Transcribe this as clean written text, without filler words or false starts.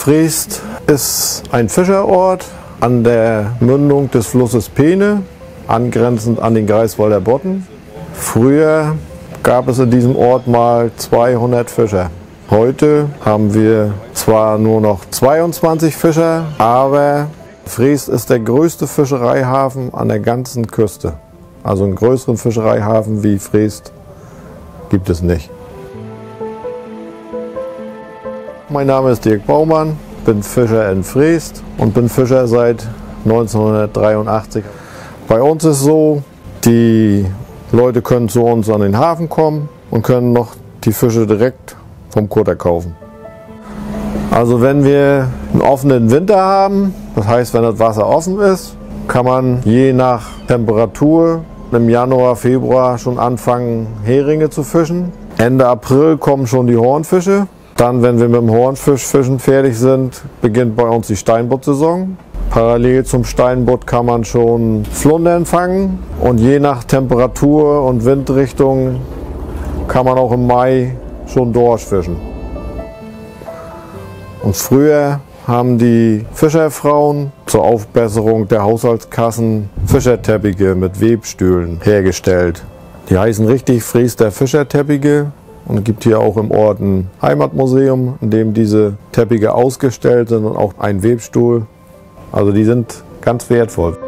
Freest ist ein Fischerort an der Mündung des Flusses Peene, angrenzend an den Greifswalder Bodden. Früher gab es in diesem Ort mal 200 Fischer. Heute haben wir zwar nur noch 22 Fischer, aber Freest ist der größte Fischereihafen an der ganzen Küste. Also einen größeren Fischereihafen wie Freest gibt es nicht. Mein Name ist Dirk Baumann, bin Fischer in Freest und bin Fischer seit 1983. Bei uns ist es so, die Leute können zu uns an den Hafen kommen und können noch die Fische direkt vom Kutter kaufen. Also wenn wir einen offenen Winter haben, das heißt, wenn das Wasser offen ist, kann man je nach Temperatur im Januar, Februar schon anfangen, Heringe zu fischen. Ende April kommen schon die Hornfische. Dann, wenn wir mit dem Hornfischfischen fertig sind, beginnt bei uns die Steinbutt-Saison. Parallel zum Steinbutt kann man schon Flundern fangen und je nach Temperatur und Windrichtung kann man auch im Mai schon Dorsch fischen. Und früher haben die Fischerfrauen zur Aufbesserung der Haushaltskassen Fischerteppiche mit Webstühlen hergestellt. Die heißen richtig Freester Fischerteppiche und es gibt hier auch im Ort ein Heimatmuseum, in dem diese Teppiche ausgestellt sind und auch ein Webstuhl. Also die sind ganz wertvoll.